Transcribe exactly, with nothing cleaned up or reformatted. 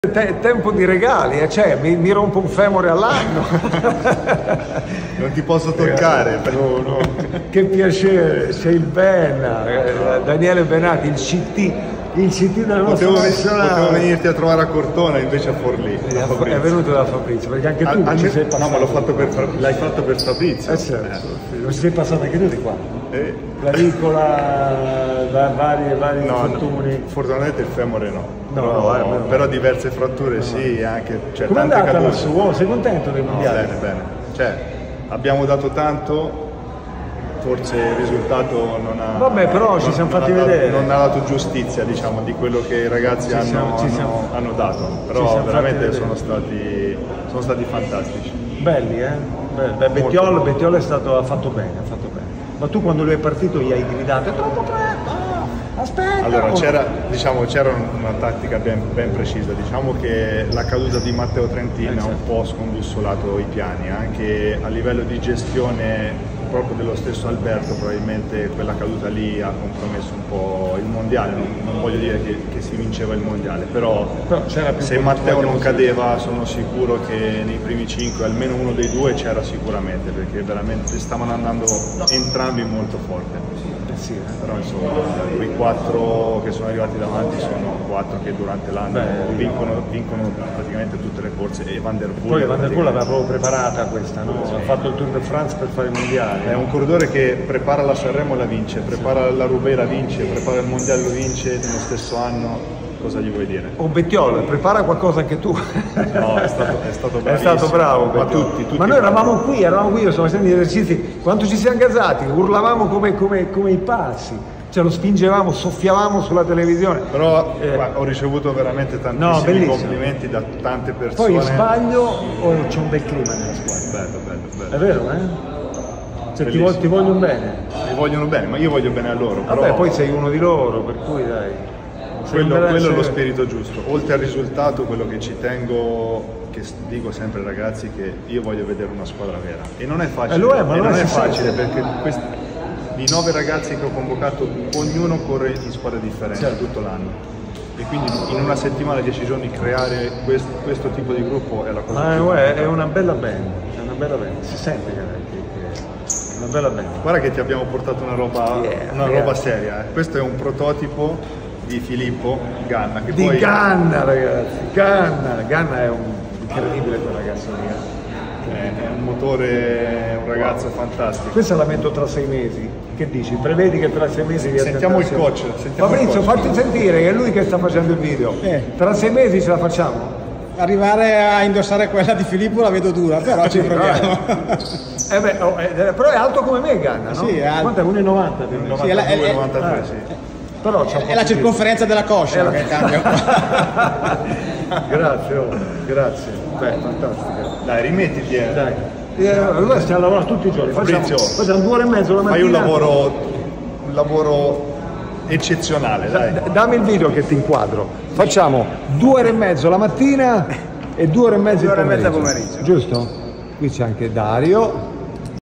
È tempo di regali, eh? Cioè, mi, mi rompo un femore all'anno. Non ti posso toccare. No, no. Che piacere, sei il Benna, eh, Daniele Benati, il C T, il C T della nostra potevo, nazionale. potevo venirti a trovare a Cortona, invece a Forlì. È venuto da Fabrizio, perché anche tu a, ci me, sei passato. No, ma l'ho fatto per, l'hai fatto per Fabrizio. Eh certo, eh. Non ci sei passato anche tu di qua? Eh. Clavicola, vari, vari no, infortuni. No, fortunatamente il femore no. No, però, no, no, però diverse fratture no, sì, no. Anche cioè, come è tante andata cadute. lassù? Oh, sei contento dei mondiali? No, bene, bene. Cioè, abbiamo dato tanto, forse il risultato non ha. Vabbè, però ci non, siamo non fatti dato, vedere. Non ha dato giustizia, diciamo, di quello che i ragazzi ci hanno, siamo, ci hanno, siamo, hanno dato. Però veramente sono stati, sono stati fantastici. Belli, eh? Beh, Bettiol, Bettiol è stato, ha fatto bene, ha fatto bene. Ma tu quando lui è partito gli hai gridato, è troppo presto, aspetta! Allora c'era diciamo, c'era una tattica ben, ben precisa, diciamo che la caduta di Matteo Trentin ha un po' scombussolato i piani, anche a livello di gestione proprio dello stesso Alberto, probabilmente quella caduta lì ha compromesso un po' il mondiale, non, non voglio dire che, che si vinceva il mondiale, però, però se Matteo non cadeva sono sicuro che nei primi cinque almeno uno dei due c'era sicuramente, perché veramente stavano andando entrambi molto forte. Eh sì, eh. Però insomma quei quattro che sono arrivati davanti sono quattro che durante l'anno vincono, vincono praticamente tutte le corse, e Van der Poel. Poi Van der Poel l'aveva proprio preparata questa, no? Sì. Ha fatto il Tour de France per fare il mondiale. È un corridore che prepara la Sanremo e la vince, prepara la Roubaix la vince, prepara il mondiale lo vince nello stesso anno. Cosa gli vuoi dire? O Bettiol, prepara qualcosa anche tu. No, è stato, è stato bravissimo. È stato bravo, ma tutti, tutti ma noi bravi. eravamo qui, eravamo qui, io stavo facendo gli esercizi, quando ci siamo gasati, urlavamo come, come, come i pazzi, cioè lo spingevamo, soffiavamo sulla televisione. Però eh, guarda, ho ricevuto veramente tantissimi no, complimenti da tante persone. Poi sbaglio o c'è un bel clima nella squadra? Bello, bello, bello. È vero, eh? Cioè, ti, vo ti vogliono bene? Mi vogliono bene, ma io voglio bene a loro. Vabbè, però... poi sei uno di loro, per cui dai. Quello, quello è lo spirito giusto. Oltre al risultato, quello che ci tengo, che dico sempre ai ragazzi, che io voglio vedere una squadra vera. E non è facile, eh, lo è, ma e non è facile facile perché questi, i nove ragazzi che ho convocato, ognuno corre in squadre differenti, certo, tutto l'anno. E quindi in una settimana, dieci giorni, creare questo, questo tipo di gruppo è la cosa ah, più uè, è una bella band, è una bella band, si sente che è una bella band. Guarda che ti abbiamo portato una roba, yeah, una yeah. roba seria, eh. Questo è un prototipo di Filippo Ganna, che di poi... Ganna, ragazzi, Ganna, Ganna è un incredibile quel ragazzo lì. È, è un motore, un ragazzo fantastico. Questa la metto tra sei mesi, che dici? Prevedi che tra sei mesi sentiamo il coach, sentiamo Fabrizio, il coach. fatti sentire che è lui che sta facendo il video. Eh. Tra sei mesi ce la facciamo? Arrivare a indossare quella di Filippo la vedo dura, però ci proviamo. Eh beh, oh, eh, però è alto come me Ganna, no? Sì, è alto. Quanto è? uno e novanta? Sì, è la, è, è, novantatré, sì. Però è, è la circonferenza della coscia la... che cambia. Grazie, oh, grazie. Beh, fantastico. Dai, rimettiti. Eh. Dai. Eh, allora stiamo lavorando tutti i giorni. Facciamo, facciamo due ore e mezzo la mattina. Fai un lavoro, un lavoro eccezionale, dai. D dammi il video che ti inquadro. Facciamo due ore e mezzo la mattina e due ore e mezzo il pomeriggio. pomeriggio. Giusto? Qui c'è anche Dario.